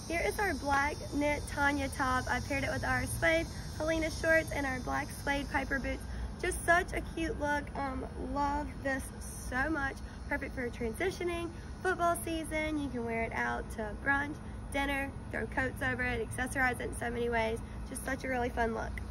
Here is our black knit Tanya top. I paired it with our Suede Helena shorts and our black Suede Piper boots. Just such a cute look. Love this so much. Perfect for transitioning, football season. You can wear it out to brunch, dinner, throw coats over it, accessorize it in so many ways. Just such a really fun look.